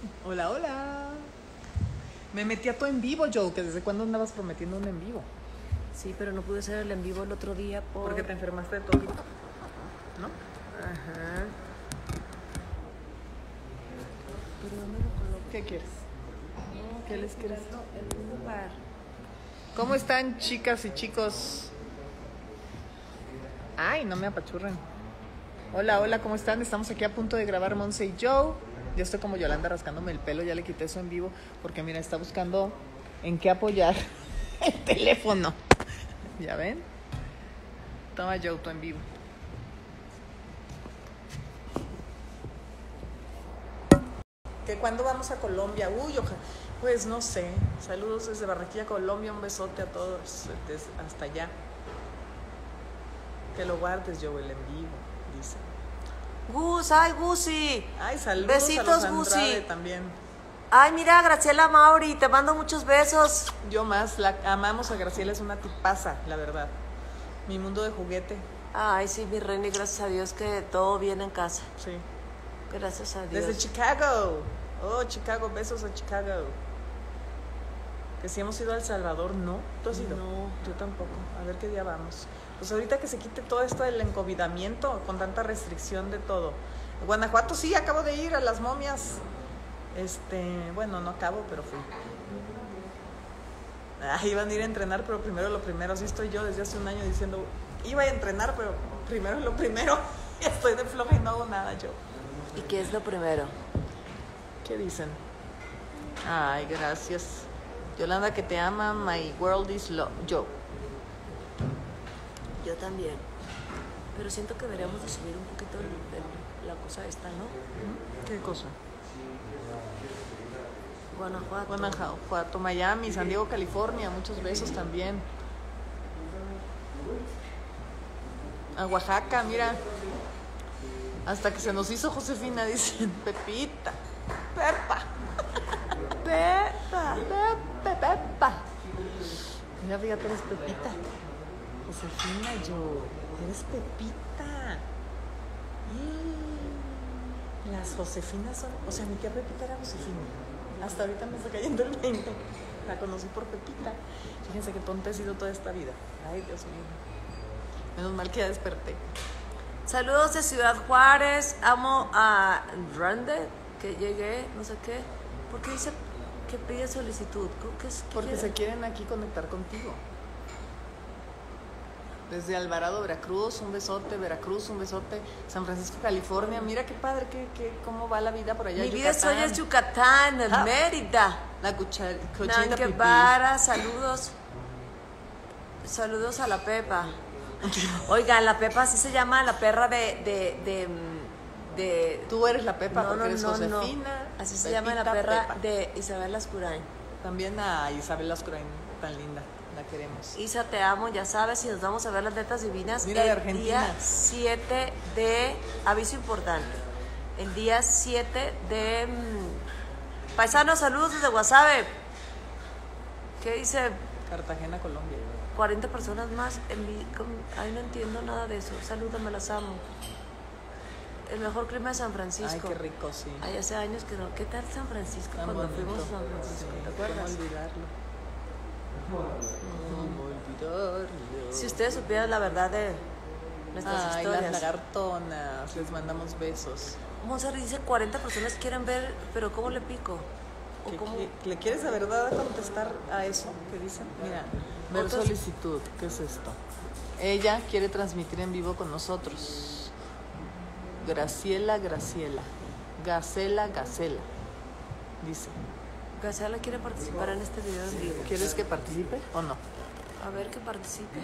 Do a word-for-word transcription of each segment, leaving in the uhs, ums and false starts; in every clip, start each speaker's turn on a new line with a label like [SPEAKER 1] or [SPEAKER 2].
[SPEAKER 1] Hola, hola. Me metí a tu en vivo, Joe, que desde cuándo andabas prometiendo un en vivo.
[SPEAKER 2] Sí, pero no pude hacer el en vivo el otro día por...
[SPEAKER 1] Porque te enfermaste de todo tipo, ¿no?
[SPEAKER 2] Ajá. Pero ¿dónde lo coloco?
[SPEAKER 1] ¿Qué quieres?
[SPEAKER 2] No,
[SPEAKER 1] ¿Qué les quieres?
[SPEAKER 2] En un lugar.
[SPEAKER 1] ¿Cómo están, chicas y chicos? Ay, no me apachurren. Hola, hola, ¿cómo están? Estamos aquí a punto de grabar Monse y Joe. Yo estoy como Yolanda rascándome el pelo, ya le quité eso en vivo, porque mira, está buscando en qué apoyar el teléfono. ¿Ya ven? Toma, Joe, tú en vivo. ¿Que cuándo vamos a Colombia? Uy, ojalá. Pues no sé. Saludos desde Barranquilla, Colombia. Un besote a todos desde hasta allá. Que lo guardes, Joe, el en vivo, dice.
[SPEAKER 2] Gus, ay, Gusi.
[SPEAKER 1] Ay, saludos
[SPEAKER 2] Besitos,
[SPEAKER 1] a los Andrade
[SPEAKER 2] Gusi.
[SPEAKER 1] también.
[SPEAKER 2] Ay, mira, Graciela Mauri, te mando muchos besos.
[SPEAKER 1] Yo más, la amamos a Graciela, es una tipaza, la verdad. Mi mundo de juguete.
[SPEAKER 2] Ay, sí, mi reina, y gracias a Dios que todo bien en casa.
[SPEAKER 1] Sí.
[SPEAKER 2] Gracias a Dios.
[SPEAKER 1] Desde Chicago. Oh, Chicago, besos a Chicago. Que si hemos ido a El Salvador, ¿no? ¿Tú has ido?
[SPEAKER 2] No.
[SPEAKER 1] Yo tampoco. A ver qué día vamos. Pues ahorita que se quite todo esto del encovidamiento, con tanta restricción de todo. Guanajuato sí, acabo de ir a las momias. Este, bueno, no acabo, pero fui. Ah, iban a ir a entrenar, pero primero lo primero. Así estoy yo desde hace un año diciendo, iba a entrenar, pero primero lo primero. Estoy de floja y no hago nada yo.
[SPEAKER 2] ¿Y qué es lo primero?
[SPEAKER 1] ¿Qué dicen? Ay, gracias. Yolanda, que te ama, my world is love. Yo.
[SPEAKER 2] Yo también. Pero siento que deberíamos de subir un poquito el, el, la cosa esta, ¿no?
[SPEAKER 1] ¿Qué cosa?
[SPEAKER 2] Guanajuato.
[SPEAKER 1] Guanajuato, Miami, San Diego, California. Muchos besos también. A Oaxaca, mira. Hasta que se nos hizo Josefina, dicen, Pepita. Pepa. Pepa. Pepe, Pepa. Mira, fíjate, eres Pepita. Josefina, yo. Eres Pepita. Mm. Las Josefinas son... O sea, mi tía Pepita era Josefina. Hasta ahorita me está cayendo el veinte. La conocí por Pepita. Fíjense qué tonta he sido toda esta vida. Ay, Dios mío. Menos mal que ya desperté.
[SPEAKER 2] Saludos de Ciudad Juárez. Amo a Rande, que llegué, no sé qué. ¿Por qué dice que pide solicitud? ¿Qué es, qué
[SPEAKER 1] Porque
[SPEAKER 2] quiere?
[SPEAKER 1] se quieren aquí conectar contigo. Desde Alvarado, Veracruz, un besote. Veracruz, un besote. San Francisco, California. Mira qué padre, qué, qué, cómo va la vida por allá.
[SPEAKER 2] Mi
[SPEAKER 1] Yucatán.
[SPEAKER 2] vida soy es Yucatán,
[SPEAKER 1] Ah.
[SPEAKER 2] Mérida.
[SPEAKER 1] La cuchara, cochita pipí.
[SPEAKER 2] Nanquebara, saludos. Saludos a la Pepa. Oiga, la Pepa así se llama la perra de... de, de, de
[SPEAKER 1] Tú eres la Pepa
[SPEAKER 2] no,
[SPEAKER 1] porque
[SPEAKER 2] no,
[SPEAKER 1] eres
[SPEAKER 2] no,
[SPEAKER 1] Josefina.
[SPEAKER 2] no. Así se
[SPEAKER 1] Pepita,
[SPEAKER 2] llama la perra
[SPEAKER 1] Pepa.
[SPEAKER 2] de Isabel Lascurain.
[SPEAKER 1] También a Isabel Lascurain, tan linda, la queremos.
[SPEAKER 2] Isa, te amo, ya sabes, y nos vamos a ver las netas divinas.
[SPEAKER 1] Mira, de
[SPEAKER 2] el
[SPEAKER 1] Argentina.
[SPEAKER 2] día siete de... Aviso importante. El día siete de... Mmm, paisanos, saludos desde Guasave. ¿Qué dice?
[SPEAKER 1] Cartagena, Colombia.
[SPEAKER 2] cuarenta personas más en mi... con- Ay, no entiendo nada de eso. Salúdame, las amo. El mejor clima de San Francisco.
[SPEAKER 1] Ay, qué rico, sí.
[SPEAKER 2] Ay, hace años que no. ¿Qué tal San Francisco
[SPEAKER 1] Tan
[SPEAKER 2] cuando
[SPEAKER 1] bonito.
[SPEAKER 2] fuimos a San Francisco?
[SPEAKER 1] Sí,
[SPEAKER 2] ¿Te acuerdas?
[SPEAKER 1] ¿Cómo olvidarlo? ¿Cómo olvidarlo?
[SPEAKER 2] Si ustedes supieran la verdad de nuestras
[SPEAKER 1] Ay,
[SPEAKER 2] historias.
[SPEAKER 1] las lagartonas, les mandamos besos.
[SPEAKER 2] Monserrat dice cuarenta personas quieren ver, pero ¿cómo le pico? ¿O
[SPEAKER 1] ¿Qué-
[SPEAKER 2] cómo?
[SPEAKER 1] qué- ¿Le quieres de verdad contestar a eso que dicen? Mira, ver
[SPEAKER 2] Otros-
[SPEAKER 1] solicitud, ¿qué es esto? Ella quiere transmitir en vivo con nosotros. Graciela, Graciela. Gacela, Gacela. Dice,
[SPEAKER 2] Gacela quiere participar en este video en vivo.
[SPEAKER 1] ¿quieres que participe o no?
[SPEAKER 2] A ver que participe.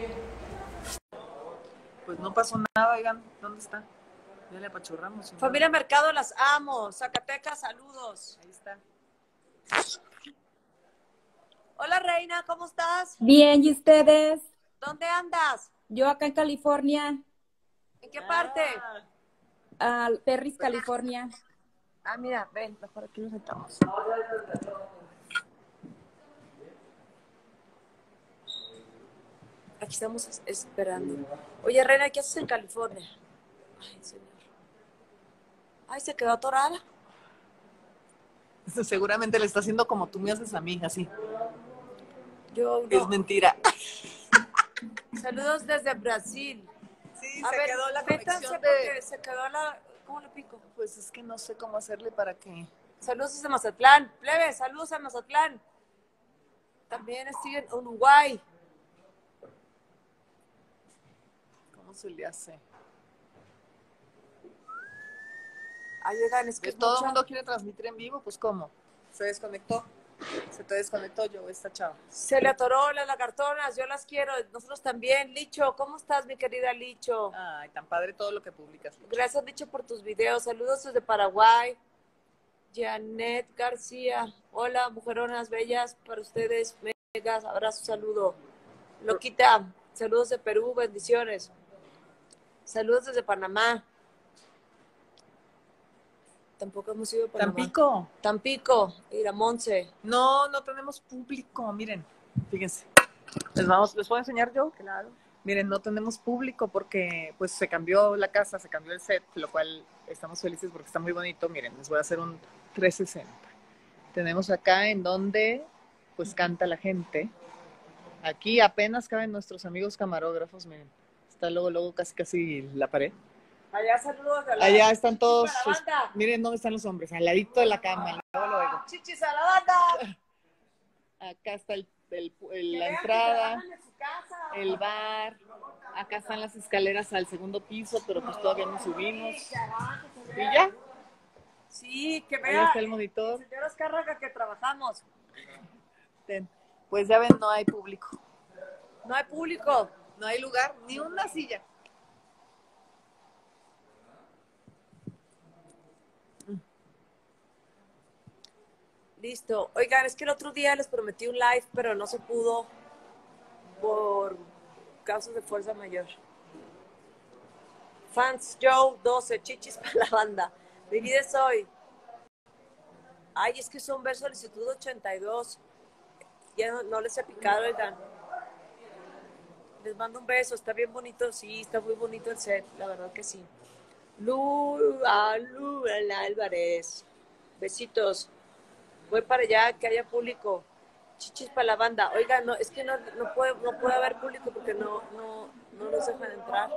[SPEAKER 1] Pues no pasó nada, oigan, ¿dónde está? Ya le apachurramos. ¿no?
[SPEAKER 2] Familia Mercado, las amo. Zacatecas, saludos.
[SPEAKER 1] Ahí está.
[SPEAKER 2] Hola, Reina, ¿cómo estás?
[SPEAKER 3] Bien, ¿y ustedes?
[SPEAKER 2] ¿Dónde andas?
[SPEAKER 3] Yo acá en California,
[SPEAKER 2] ¿En qué parte?
[SPEAKER 1] Ah,
[SPEAKER 3] a Perris, California.
[SPEAKER 2] Ah, mira, ven, mejor aquí nos sentamos. Aquí estamos es- esperando. Oye, Reina, ¿qué haces en California? Ay, señor. Ay, se quedó atorada.
[SPEAKER 1] Seguramente le está haciendo como tú me haces a mí, así.
[SPEAKER 2] Yo
[SPEAKER 1] Es
[SPEAKER 2] no.
[SPEAKER 1] mentira.
[SPEAKER 2] Saludos desde Brasil.
[SPEAKER 1] Sí,
[SPEAKER 2] A
[SPEAKER 1] se
[SPEAKER 2] ver,
[SPEAKER 1] quedó la
[SPEAKER 2] métanse
[SPEAKER 1] conexión
[SPEAKER 2] porque
[SPEAKER 1] de...
[SPEAKER 2] se quedó la... ¿Cómo le pico?
[SPEAKER 1] Pues es que no sé cómo hacerle para que...
[SPEAKER 2] Saludos desde Mazatlán. Plebe, saludos a Mazatlán. También estoy en Uruguay.
[SPEAKER 1] ¿Cómo se le hace?
[SPEAKER 2] Ay, oigan, es que
[SPEAKER 1] Que
[SPEAKER 2] es
[SPEAKER 1] todo el
[SPEAKER 2] mucha-
[SPEAKER 1] mundo quiere transmitir en vivo, pues ¿cómo? Se desconectó. Se te desconectó yo, esta chava.
[SPEAKER 2] Se le atoró las lagartonas, yo las quiero, nosotros también. Licho, ¿cómo estás, mi querida Licho?
[SPEAKER 1] Ay, tan padre todo lo que publicas.
[SPEAKER 2] Gracias, Licho, por tus videos. Saludos desde Paraguay. Janet García. Hola, mujeronas bellas, para ustedes. Megas, abrazo, saludo. Loquita, saludos de Perú, bendiciones. Saludos desde Panamá. Tampoco hemos ido a Panamá.
[SPEAKER 1] Tampico.
[SPEAKER 2] Tampico, Iramonce.
[SPEAKER 1] No, no tenemos público, miren. Fíjense. Les vamos, les puedo enseñar yo.
[SPEAKER 2] Claro.
[SPEAKER 1] Miren, no tenemos público porque pues se cambió la casa, se cambió el set, lo cual estamos felices porque está muy bonito. Miren, les voy a hacer un trescientos sesenta. Tenemos acá en donde pues canta la gente. Aquí apenas caben nuestros amigos camarógrafos, miren. Está luego, luego casi casi la pared.
[SPEAKER 2] Allá saludos de la...
[SPEAKER 1] Allá están todos,
[SPEAKER 2] Chichis para la banda.
[SPEAKER 1] miren dónde están los hombres, al ladito de la cama, luego, luego.
[SPEAKER 2] Chichis a la banda.
[SPEAKER 1] Acá está el, el- el-
[SPEAKER 2] Que
[SPEAKER 1] la
[SPEAKER 2] vean que
[SPEAKER 1] entrada,
[SPEAKER 2] trabajan en su casa.
[SPEAKER 1] el bar, acá están las escaleras al segundo piso, pero pues todavía no subimos. Y ya,
[SPEAKER 2] Sí, que
[SPEAKER 1] ahí
[SPEAKER 2] vean.
[SPEAKER 1] está el monitor.
[SPEAKER 2] Señor Azcárraga, que trabajamos.
[SPEAKER 1] Ten. Pues ya ven, no hay público,
[SPEAKER 2] No hay público.
[SPEAKER 1] no hay lugar, ni una silla.
[SPEAKER 2] Listo. Oigan, es que el otro día les prometí un live, pero no se pudo por causas de fuerza mayor. Fans Joe doce, chichis para la banda. Mi vida es hoy. Ay, es que son ver solicitud ochenta y dos. Ya no, no les he picado, oigan. Les mando un beso, está bien bonito, sí, está muy bonito el set, la verdad que sí. Lu, a Lu, Álvarez. Besitos. Voy para allá, que haya público. Chichis para la banda. Oiga, no, es que no, no, puede, no puede haber público porque no, no, no nos dejan entrar.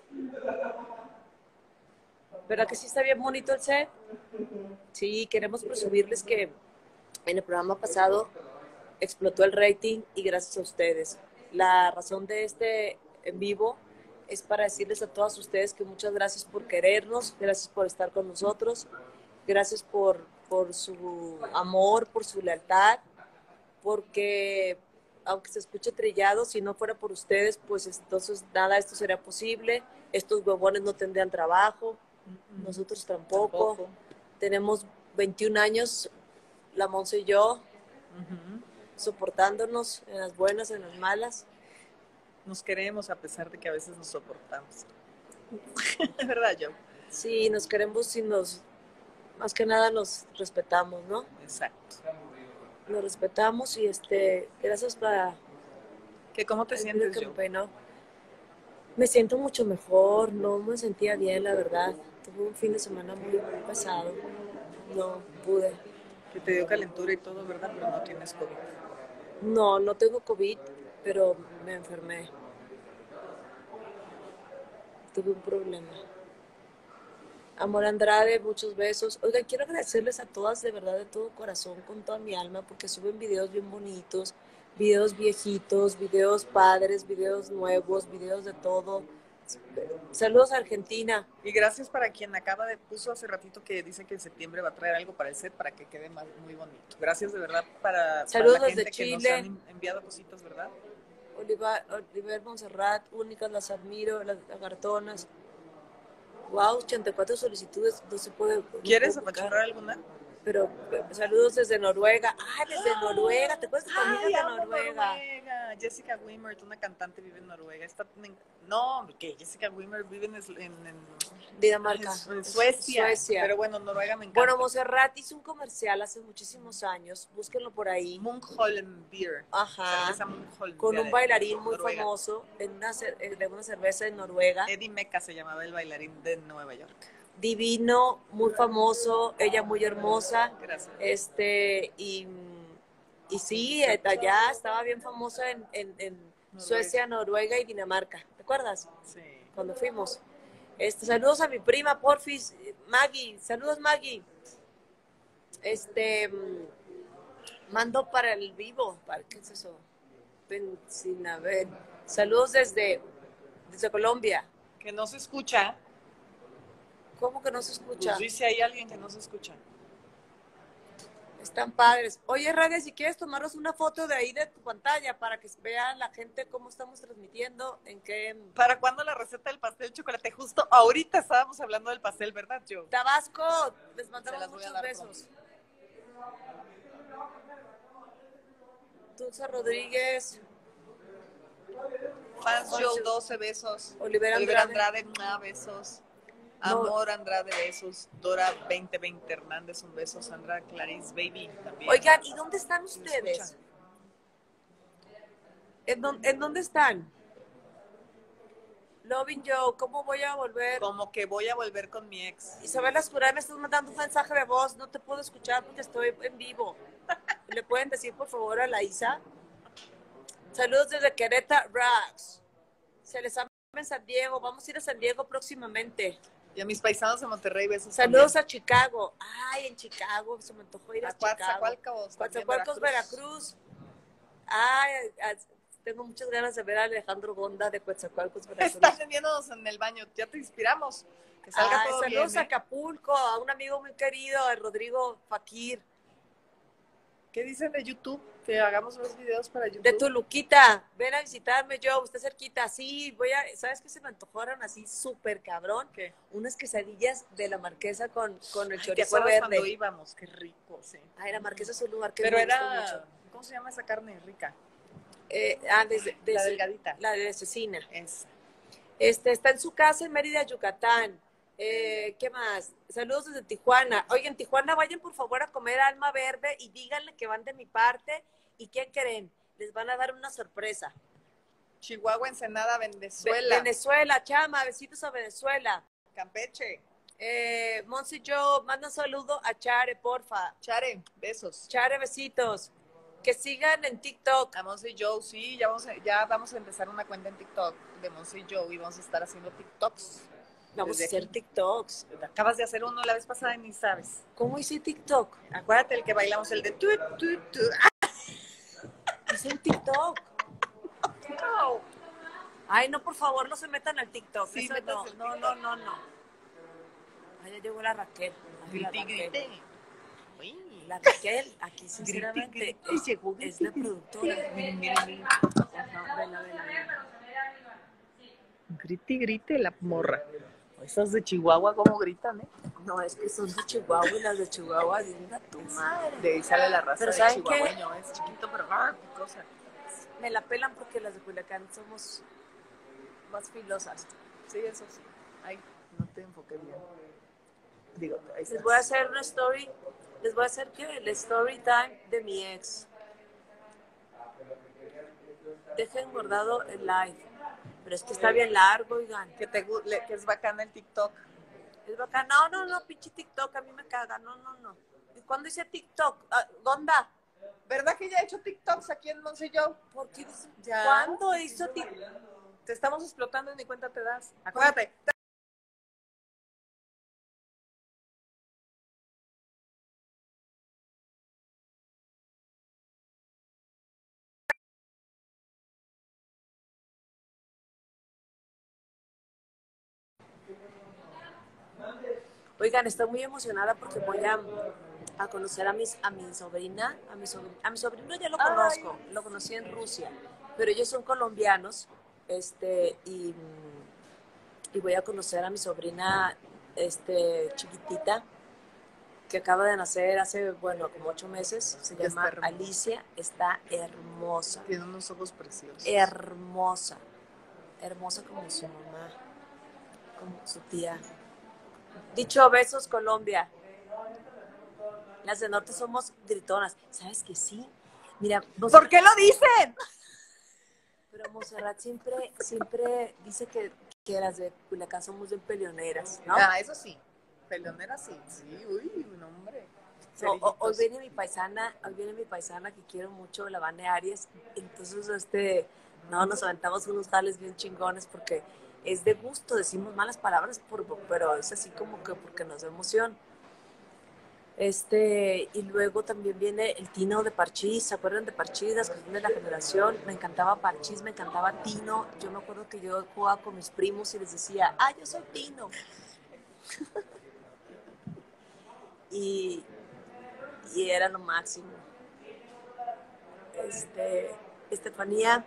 [SPEAKER 2] ¿Verdad que sí está bien bonito el set? Sí, queremos presumirles que en el programa pasado explotó el rating y gracias a ustedes. La razón de este en vivo es para decirles a todas ustedes que muchas gracias por querernos, gracias por estar con nosotros, gracias por, por su amor, por su lealtad, porque aunque se escuche trillado, si no fuera por ustedes, pues entonces nada de esto sería posible, estos huevones no tendrían trabajo, nosotros tampoco.
[SPEAKER 1] Tampoco.
[SPEAKER 2] Tenemos veintiún años, la Monse y yo,
[SPEAKER 1] Ujú.
[SPEAKER 2] soportándonos en las buenas, en las malas.
[SPEAKER 1] Nos queremos a pesar de que a veces nos soportamos. Es verdad, Joe.
[SPEAKER 2] Sí, nos queremos y nos, más que nada nos respetamos, ¿no?
[SPEAKER 1] Exacto.
[SPEAKER 2] Nos respetamos y este, gracias para
[SPEAKER 1] ¿Qué, ¿Cómo te
[SPEAKER 2] el
[SPEAKER 1] sientes,
[SPEAKER 2] video que
[SPEAKER 1] Joe?
[SPEAKER 2] me peinó. Me siento mucho mejor, no me sentía bien, la verdad. Tuve un fin de semana muy, muy pesado. No pude.
[SPEAKER 1] Que te dio calentura y todo, ¿verdad? Pero no tienes COVID.
[SPEAKER 2] No, no tengo COVID, pero me enfermé. Tuve un problema. Amor Andrade, muchos besos. Oigan, quiero agradecerles a todas de verdad, de todo corazón, con toda mi alma, porque suben videos bien bonitos, videos viejitos, videos padres, videos nuevos, videos de todo. Saludos a Argentina.
[SPEAKER 1] Y gracias para quien acaba de, puso hace ratito que dice que en septiembre va a traer algo para el set para que quede más, muy bonito. Gracias de verdad para,
[SPEAKER 2] Saludos
[SPEAKER 1] para la gente
[SPEAKER 2] desde
[SPEAKER 1] que nos
[SPEAKER 2] Chile.
[SPEAKER 1] han enviado cositas, ¿verdad?
[SPEAKER 2] Oliva, Oliver Monserrat, únicas, las admiro, las lagartonas. Wow, ochenta y cuatro solicitudes, no se puede. no
[SPEAKER 1] ¿Quieres
[SPEAKER 2] puedo buscar.
[SPEAKER 1] apachurrar alguna?
[SPEAKER 2] Pero eh, saludos desde Noruega. Ah, desde Noruega, ¿te acuerdas de tu amiga
[SPEAKER 1] Ay,
[SPEAKER 2] de
[SPEAKER 1] amo
[SPEAKER 2] Noruega?
[SPEAKER 1] Noruega. Jessica Wimert, una cantante, vive en Noruega. Está, me- no, que Jessica Wimert vive en, en, en-
[SPEAKER 2] Dinamarca.
[SPEAKER 1] en Suecia.
[SPEAKER 2] Suecia.
[SPEAKER 1] Pero bueno, Noruega me encanta.
[SPEAKER 2] Bueno, Monserrat hizo un comercial hace muchísimos años, búsquenlo por ahí.
[SPEAKER 1] Munkholm Beer.
[SPEAKER 2] Ajá.
[SPEAKER 1] Cerveza Munkholm
[SPEAKER 2] Con
[SPEAKER 1] Beer
[SPEAKER 2] un
[SPEAKER 1] de
[SPEAKER 2] bailarín muy
[SPEAKER 1] Noruega.
[SPEAKER 2] famoso en una, cer- eh, de una cerveza en Noruega.
[SPEAKER 1] Eddie Mecca se llamaba el bailarín de Nueva York.
[SPEAKER 2] divino, muy famoso, ella muy hermosa.
[SPEAKER 1] Gracias.
[SPEAKER 2] Este, y, y sí, allá estaba bien famosa en, en, en
[SPEAKER 1] Noruega.
[SPEAKER 2] Suecia, Noruega y Dinamarca. ¿Te acuerdas?
[SPEAKER 1] Sí.
[SPEAKER 2] Cuando fuimos. Este, saludos a mi prima, porfis, Maggie. Saludos, Maggie. Este, mando para el vivo. ¿Para qué es eso? Sin haber. Saludos desde, desde Colombia.
[SPEAKER 1] Que no se escucha.
[SPEAKER 2] ¿Cómo que no se escucha?
[SPEAKER 1] Pues dice ahí alguien que no se escucha.
[SPEAKER 2] Están padres. Oye, Radia, si quieres tomarnos una foto de ahí de tu pantalla para que vea la gente cómo estamos transmitiendo, en qué...
[SPEAKER 1] ¿Para cuándo la receta del pastel de chocolate? Justo ahorita estábamos hablando del pastel, ¿verdad, Joe?
[SPEAKER 2] Tabasco, les mandamos
[SPEAKER 1] las voy a
[SPEAKER 2] muchos
[SPEAKER 1] dar
[SPEAKER 2] besos. Dulce Rodríguez.
[SPEAKER 1] Fans Joe, doce besos.
[SPEAKER 2] Olivera
[SPEAKER 1] Olivera
[SPEAKER 2] Andrade.
[SPEAKER 1] Andrade, una, besos.
[SPEAKER 2] No.
[SPEAKER 1] Amor Andrade, besos. Dora veinte veinte Hernández, un beso. Sandra Clarice Baby también.
[SPEAKER 2] Oigan, ¿y dónde están
[SPEAKER 1] ¿Sí me
[SPEAKER 2] ustedes?
[SPEAKER 1] escuchan?
[SPEAKER 2] ¿En, dónde, ¿En dónde están? Loving Joe, ¿cómo voy a volver?
[SPEAKER 1] Como que voy a volver con mi ex.
[SPEAKER 2] Isabel Ascuray, me estás mandando un mensaje de voz, no te puedo escuchar porque estoy en vivo. ¿Le pueden decir por favor a la Isa? Saludos desde Querétaro, Rax. Se les ama en San Diego, vamos a ir a San Diego próximamente.
[SPEAKER 1] Y a mis paisanos de Monterrey, besos.
[SPEAKER 2] Saludos
[SPEAKER 1] también.
[SPEAKER 2] a Chicago. Ay, en Chicago, se me antojó ir a,
[SPEAKER 1] A
[SPEAKER 2] Chicago.
[SPEAKER 1] Coatzacoalcos, también,
[SPEAKER 2] Coatzacoalcos, Veracruz. Ay, a- tengo muchas ganas de ver a Alejandro Gonda de Coatzacoalcos, Veracruz.
[SPEAKER 1] Están teniéndonos en el baño, ya te inspiramos. Que salga
[SPEAKER 2] Ay,
[SPEAKER 1] todo
[SPEAKER 2] saludos
[SPEAKER 1] bien,
[SPEAKER 2] a
[SPEAKER 1] ¿eh?
[SPEAKER 2] Acapulco, a un amigo muy querido, a Rodrigo Fakir.
[SPEAKER 1] ¿Qué dicen de YouTube? Que hagamos los videos para YouTube.
[SPEAKER 2] De Toluquita, ven a visitarme, yo, usted cerquita. Sí, voy a, ¿sabes qué se me antojaron así súper cabrón?
[SPEAKER 1] ¿Qué?
[SPEAKER 2] Unas quesadillas de la Marquesa con, con el
[SPEAKER 1] Ay, ¿te
[SPEAKER 2] chorizo
[SPEAKER 1] acuerdas
[SPEAKER 2] verde.
[SPEAKER 1] cuando íbamos? Qué rico, sí.
[SPEAKER 2] Ay, la Marquesa es un lugar que
[SPEAKER 1] Pero
[SPEAKER 2] me gustó
[SPEAKER 1] era,
[SPEAKER 2] mucho.
[SPEAKER 1] ¿cómo se llama esa carne rica?
[SPEAKER 2] Eh, ah, desde,
[SPEAKER 1] La
[SPEAKER 2] desde-
[SPEAKER 1] delgadita.
[SPEAKER 2] La de cecina.
[SPEAKER 1] Es.
[SPEAKER 2] Este, está en su casa en Mérida, Yucatán. Eh, ¿Qué más? Saludos desde Tijuana. Oigan, Tijuana, vayan por favor a comer Alma Verde y díganle que van de mi parte. ¿Y qué creen? Les van a dar una sorpresa.
[SPEAKER 1] Chihuahua, Ensenada,
[SPEAKER 2] Ve-
[SPEAKER 1] Venezuela,
[SPEAKER 2] Venezuela, chama, besitos a Venezuela.
[SPEAKER 1] Campeche.
[SPEAKER 2] Eh, Monsi Joe, manda un saludo a Chare, porfa.
[SPEAKER 1] Chare, besos.
[SPEAKER 2] Chare, besitos. Que sigan en TikTok.
[SPEAKER 1] A Monse Joe, sí, ya vamos, a, ya vamos a empezar una cuenta en TikTok de Monse Joe y vamos a estar haciendo TikToks.
[SPEAKER 2] Vamos a
[SPEAKER 1] Desde
[SPEAKER 2] hacer
[SPEAKER 1] aquí.
[SPEAKER 2] TikToks.
[SPEAKER 1] Acabas de hacer uno la vez pasada y ni sabes.
[SPEAKER 2] ¿Cómo hice TikTok?
[SPEAKER 1] Acuérdate el que bailamos, el de tu, tu, tu.
[SPEAKER 2] Hice un TikTok. Ay, no, por favor, no se metan al TikTok.
[SPEAKER 1] Sí,
[SPEAKER 2] Eso
[SPEAKER 1] métanse
[SPEAKER 2] no,
[SPEAKER 1] al
[SPEAKER 2] no,
[SPEAKER 1] TikTok.
[SPEAKER 2] no, no, no. Ay, ya llegó la Raquel. Ay, la
[SPEAKER 1] Grite,
[SPEAKER 2] Raquel.
[SPEAKER 1] grite. Uy.
[SPEAKER 2] La Raquel, aquí sinceramente,
[SPEAKER 1] grite,
[SPEAKER 2] es,
[SPEAKER 1] llegó,
[SPEAKER 2] es la productora. Miren, miren, miren. Ajá, vela, vela, vela.
[SPEAKER 1] Grite, grite la morra. Esas de Chihuahua, ¿cómo gritan, eh?
[SPEAKER 2] No, es que son de Chihuahua y las de Chihuahua, diga tu madre.
[SPEAKER 1] De ahí sale la raza
[SPEAKER 2] Pero
[SPEAKER 1] de
[SPEAKER 2] ¿saben qué?
[SPEAKER 1] chihuahueño. Es chiquito, pero ¡ah, qué cosa!
[SPEAKER 2] Me la pelan porque las de Culiacán somos más filosas.
[SPEAKER 1] Sí, eso sí. Ay, no te enfoqué bien. Digo, ahí
[SPEAKER 2] Les
[SPEAKER 1] estás.
[SPEAKER 2] voy a hacer una story, les voy a hacer ¿qué? El story time de mi ex. Dejen guardado el live. Pero es que está bien largo, oigan.
[SPEAKER 1] Que, te, gu- le- que es bacana el TikTok.
[SPEAKER 2] Es bacán. No, no, no, pinche TikTok, a mí me caga. No, no, no. ¿Y cuándo hice TikTok? Ah, Gonda,
[SPEAKER 1] ¿Verdad que ya he hecho TikToks aquí en Monsello?
[SPEAKER 2] ¿por qué dice-
[SPEAKER 1] Ya.
[SPEAKER 2] ¿Cuándo hizo TikTok?
[SPEAKER 1] Te estamos explotando y ni cuenta te das. Acuérdate.
[SPEAKER 2] Oigan, estoy muy emocionada porque voy a, a conocer a, mis, a mi sobrina. A mi, sobr- a mi sobrino ya lo
[SPEAKER 1] Ay.
[SPEAKER 2] conozco, lo conocí en Rusia, pero ellos son colombianos, este, y, y voy a conocer a mi sobrina este, chiquitita, que acaba de nacer hace, bueno, como ocho meses. Se
[SPEAKER 1] Ya
[SPEAKER 2] llama
[SPEAKER 1] está hermosa.
[SPEAKER 2] Alicia, está hermosa,
[SPEAKER 1] Tiene unos ojos preciosos.
[SPEAKER 2] hermosa, hermosa como su mamá, como su tía. Dicho besos, Colombia. Las de norte somos gritonas. ¿Sabes que sí? Mira,
[SPEAKER 1] ¿Por qué lo dicen?
[SPEAKER 2] pero Monserrat siempre, siempre dice que, que las de Culiacán somos bien peleoneras, ¿no?
[SPEAKER 1] Ah, eso sí. peleonera sí, sí, uy, un hombre.
[SPEAKER 2] No, o- hoy viene mi paisana, hoy viene mi paisana que quiero mucho, la Vane Arias. Entonces, este, no, nos aventamos unos jales bien chingones porque es de gusto, decimos malas palabras, por- pero es así como que porque nos da emoción. Este, y luego también viene el Tino de Parchís, ¿se acuerdan de Parchís? Las que son de la generación, me encantaba Parchís, me encantaba Tino. Yo me acuerdo que yo jugaba con mis primos y les decía, ah, yo soy Tino. y, y era lo máximo. Este, Estefanía,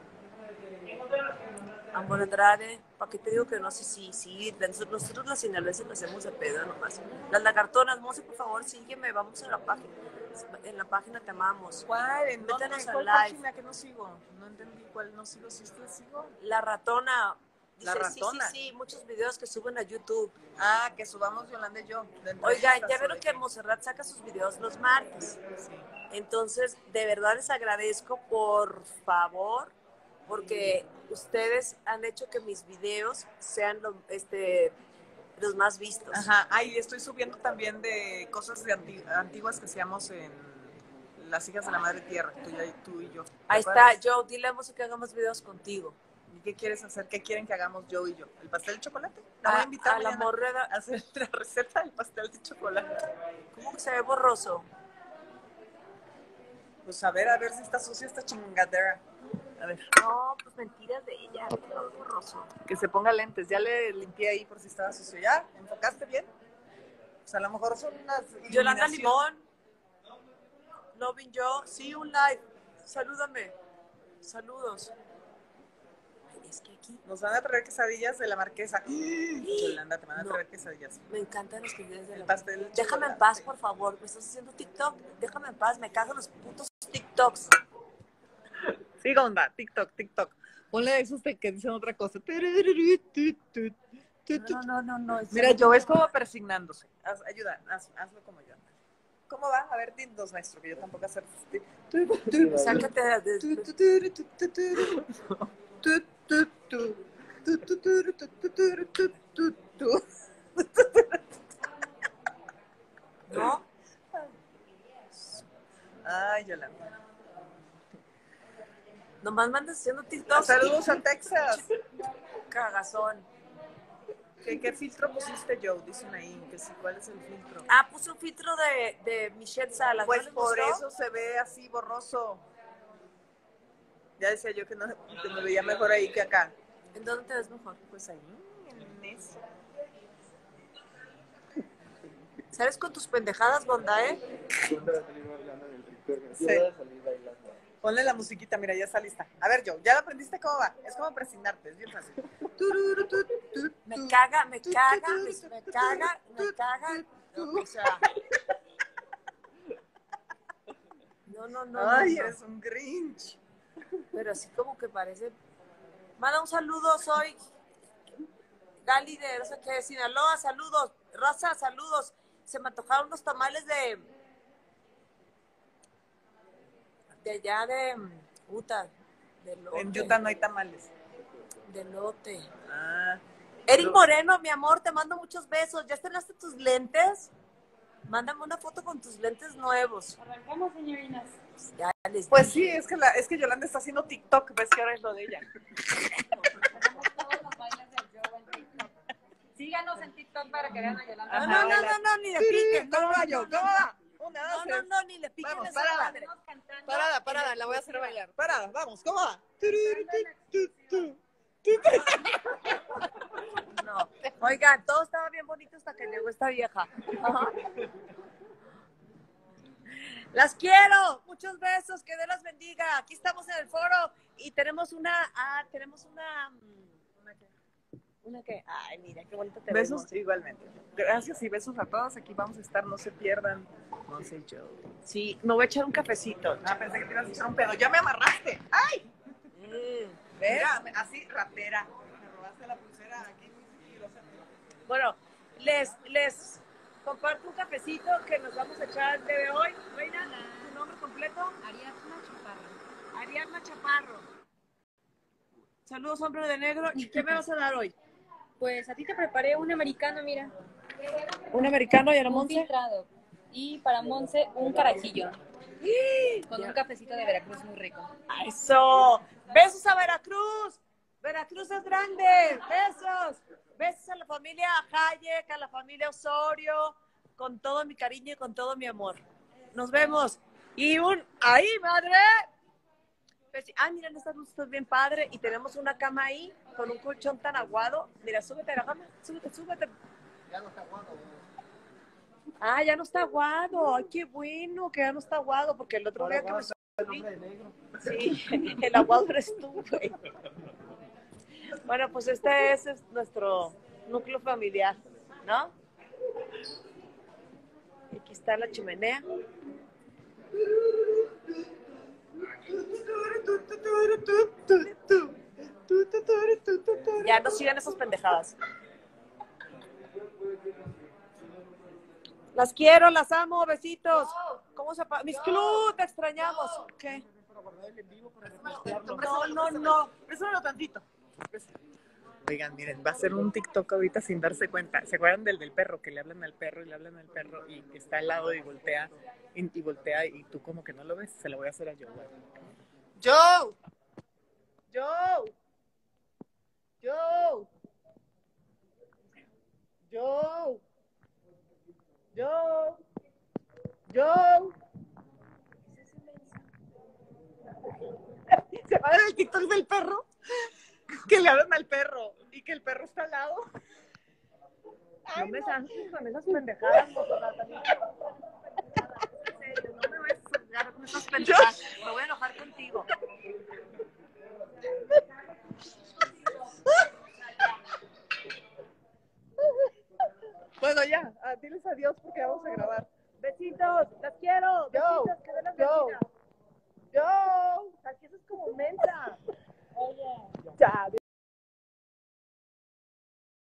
[SPEAKER 2] Amor Andrade, ¿para qué te digo que no sé si sí, nosotros, nosotros las sinaloenses lo hacemos de pedo nomás. Las lagartonas, Monse, por favor, sígueme, vamos a la página. En la página te amamos.
[SPEAKER 1] ¿Cuál? ¿En dónde?
[SPEAKER 2] Métenos
[SPEAKER 1] ¿Cuál
[SPEAKER 2] al live.
[SPEAKER 1] página que no sigo? No entendí cuál no sigo, si es que sigo.
[SPEAKER 2] La ratona. Dice,
[SPEAKER 1] La ratona.
[SPEAKER 2] Sí, sí, sí, muchos videos que suben a YouTube.
[SPEAKER 1] Ah, que subamos Yolanda y yo. de
[SPEAKER 2] Oigan,
[SPEAKER 1] entrevistas
[SPEAKER 2] ya
[SPEAKER 1] o
[SPEAKER 2] vieron
[SPEAKER 1] de
[SPEAKER 2] que
[SPEAKER 1] qué.
[SPEAKER 2] Monserrat saca sus videos los martes.
[SPEAKER 1] Sí.
[SPEAKER 2] Entonces, de verdad les agradezco, por favor, porque ustedes han hecho que mis videos sean los, este, los más vistos.
[SPEAKER 1] Ajá, ay, estoy subiendo también de cosas de anti- antiguas que hacíamos en Las Hijas de la Madre Tierra, tú y, tú y yo. ¿Te
[SPEAKER 2] Ahí
[SPEAKER 1] acuerdas?
[SPEAKER 2] está, Joe, dile a Monse que hagamos videos contigo.
[SPEAKER 1] ¿Y qué quieres hacer? ¿Qué quieren que hagamos yo y yo? ¿El pastel de chocolate? La voy a
[SPEAKER 2] A,
[SPEAKER 1] invitar
[SPEAKER 2] a la
[SPEAKER 1] mañana
[SPEAKER 2] morreda,
[SPEAKER 1] a hacer la receta del pastel de chocolate.
[SPEAKER 2] ¿cómo que se ve borroso?
[SPEAKER 1] Pues a ver, a ver si está sucia esta chingadera. A ver.
[SPEAKER 2] No, pues mentiras de ella, todo borroso.
[SPEAKER 1] Que se ponga lentes. Ya le limpié ahí por si estaba sucio. ¿Ya? ¿Enfocaste bien? Pues a lo mejor son unas
[SPEAKER 2] Yolanda
[SPEAKER 1] iluminación.
[SPEAKER 2] Limón, Loving Yo, sí, un live. Salúdame. Saludos. Ay, es que aquí
[SPEAKER 1] Nos van a traer quesadillas de la marquesa. Yolanda, te van a
[SPEAKER 2] No.
[SPEAKER 1] traer quesadillas.
[SPEAKER 2] me encantan los videos de
[SPEAKER 1] El
[SPEAKER 2] la
[SPEAKER 1] pastel de
[SPEAKER 2] Déjame en
[SPEAKER 1] chocolate.
[SPEAKER 2] paz, por favor. Me estás haciendo TikTok. Déjame en paz. Me cagan los putos TikToks.
[SPEAKER 1] Sí, onda, TikTok, TikTok. Ponle esos de que dicen otra cosa.
[SPEAKER 2] No, no, no, no.
[SPEAKER 1] Mira, yo es como persignándose. Haz, ayuda, haz, hazlo como yo. ¿Cómo va? A ver, dindos, maestro, que yo tampoco sé.
[SPEAKER 2] Sácate de... ¿No?
[SPEAKER 1] Ay, Yolanda.
[SPEAKER 2] Nomás me andas haciendo TikToks.
[SPEAKER 1] Saludos a Texas.
[SPEAKER 2] Cagazón.
[SPEAKER 1] ¿Qué, ¿Qué filtro pusiste, Joe? Dicen ahí, que sí, ¿cuál es el filtro?
[SPEAKER 2] Ah, puse un filtro de, de Michelle Salas.
[SPEAKER 1] Pues
[SPEAKER 2] ¿No les
[SPEAKER 1] por
[SPEAKER 2] gustó?
[SPEAKER 1] eso se ve así borroso. Ya decía yo que, no, que me veía mejor ahí que acá.
[SPEAKER 2] ¿En dónde te ves mejor?
[SPEAKER 1] Pues ahí, en eso.
[SPEAKER 2] ¿Sales con tus pendejadas, Bonda, eh?
[SPEAKER 1] Sí. Ponle la musiquita, mira, ya está lista. A ver, Joe, ¿ya lo aprendiste cómo va? Es como presignarte, es bien fácil.
[SPEAKER 2] Me caga, me caga, me, me caga, me caga. O sea... No, no, no.
[SPEAKER 1] Ay,
[SPEAKER 2] no, no.
[SPEAKER 1] eres un Grinch.
[SPEAKER 2] Pero así como que parece... Manda un saludo, soy Gali de, no sé qué, Sinaloa, saludos. Raza, saludos. Se me antojaron unos tamales de... De allá de... Puta, de lote.
[SPEAKER 1] En Utah no hay tamales.
[SPEAKER 2] De lote.
[SPEAKER 1] Ah.
[SPEAKER 2] Eric Moreno, mi amor, te mando muchos besos. ¿Ya estrenaste tus lentes? Mándame una foto con tus lentes nuevos.
[SPEAKER 3] Arrancamos, señorinas.
[SPEAKER 2] Ya les
[SPEAKER 1] Pues
[SPEAKER 2] dije.
[SPEAKER 1] sí, es que, la, es que Yolanda está haciendo TikTok, ves que ahora es lo de ella.
[SPEAKER 3] Tenemos todos los bailes del Joe en TikTok. Síganos en TikTok para que vean a Yolanda.
[SPEAKER 2] No,
[SPEAKER 1] Ajá,
[SPEAKER 2] no, no, no, no, ni le piquen.
[SPEAKER 1] ¿Cómo
[SPEAKER 2] No,
[SPEAKER 1] va,
[SPEAKER 2] no,
[SPEAKER 1] Joe?
[SPEAKER 2] no,
[SPEAKER 1] ¿Cómo va? Una,
[SPEAKER 2] No,
[SPEAKER 1] dos,
[SPEAKER 2] no,
[SPEAKER 1] tres.
[SPEAKER 2] no, ni le piquen
[SPEAKER 1] Vamos,
[SPEAKER 2] esa
[SPEAKER 1] parada.
[SPEAKER 2] madre.
[SPEAKER 3] Estamos cantando
[SPEAKER 1] Parada, parada, la voy a hacer bailar. Parada, vamos, ¿cómo va?
[SPEAKER 2] No. Oigan, todo estaba bien bonito hasta que llegó esta vieja. Ajá. Las quiero. Muchos besos. Que Dios las bendiga. Aquí estamos en el foro y tenemos una... Ah, tenemos una... ¿Una qué? ¿Una qué? Ay, mira, qué bonita te
[SPEAKER 1] Besos
[SPEAKER 2] vemos.
[SPEAKER 1] igualmente. Gracias y besos a todos. Aquí vamos a estar, no se pierdan. Monse y Joe.
[SPEAKER 2] Sí, me voy a echar un cafecito.
[SPEAKER 1] Ah, pensé que te ibas a echar un pedo. ¡Ya me amarraste! ¡Ay!
[SPEAKER 2] Mm.
[SPEAKER 1] ¿Ves? Mira, así, ratera. Me robaste la pulsera aquí muy sigilosa.
[SPEAKER 2] Bueno, les, les comparto un cafecito que nos vamos a echar el día de hoy. Reina, ¿tu nombre completo?
[SPEAKER 3] Ariadna Chaparro.
[SPEAKER 2] Ariadna Chaparro. Saludos, hombre de negro. ¿Y qué me vas a dar hoy?
[SPEAKER 3] Pues a ti te preparé un americano, mira.
[SPEAKER 2] Un americano y a la
[SPEAKER 3] Un
[SPEAKER 2] Monse.
[SPEAKER 3] filtrado. Y para Monse, un carajillo. Con un cafecito de Veracruz muy rico.
[SPEAKER 2] Eso. Besos a Veracruz. Veracruz es grande. Besos. Besos a la familia Hayek, a la familia Osorio, con todo mi cariño y con todo mi amor. Nos vemos. Y un ¡ahí, madre! Ah, miren, esta luz está bien padre. Y tenemos una cama ahí con un colchón tan aguado. Mira, súbete a la cama. Súbete, súbete.
[SPEAKER 1] Ya no está aguado.
[SPEAKER 2] Ah, ya no está aguado. Ay, qué bueno que ya no está aguado, porque el otro día que me subí. Sí, el aguado eres tú, güey. Bueno, pues este es, es nuestro núcleo familiar, ¿no? Aquí está la chimenea. Ya no sigan esas pendejadas. Las quiero, las amo, besitos. ¿Cómo se apaga? Mis club, te extrañamos. ¿Qué? No, no, no.
[SPEAKER 1] Préstamelo tantito. Oigan, miren, va a ser un TikTok ahorita sin darse cuenta. ¿Se acuerdan del del perro? Que le hablan al perro y le hablan al perro y está al lado y voltea y, y voltea y tú como que no lo ves. Se lo voy a hacer a Joe. Joe. Joe. Joe. Joe. Joe. Joe. ¿Se acuerdan del TikTok del perro? Que le hablan al perro y que el perro está al lado.
[SPEAKER 2] No me salgas con esas pendejadas, motora, también. En serio, no me vayas a salgar con esas pendejadas. Me voy a enojar contigo.
[SPEAKER 1] Bueno, ya, ah, diles adiós porque vamos a grabar.
[SPEAKER 2] Besitos, las quiero.
[SPEAKER 1] Yo,
[SPEAKER 2] Besitos, que den las
[SPEAKER 1] yo,
[SPEAKER 2] vecinas.
[SPEAKER 1] yo.
[SPEAKER 2] Aquí eso es como mensa.